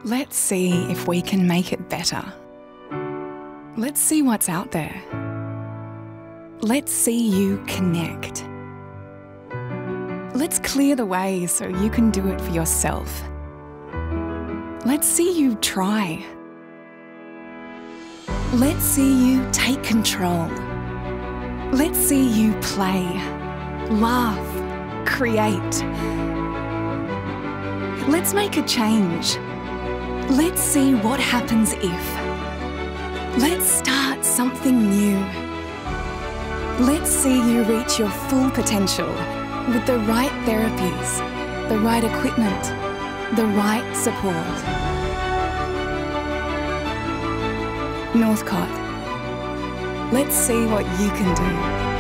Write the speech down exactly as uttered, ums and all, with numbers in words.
Let's see if we can make it better. Let's see what's out there. Let's see you connect. Let's clear the way so you can do it for yourself. Let's see you try. Let's see you take control. Let's see you play, laugh, create. Let's make a change. Let's see what happens if. Let's start something new. Let's see you reach your full potential with the right therapies, the right equipment, the right support. Northcott, let's see what you can do.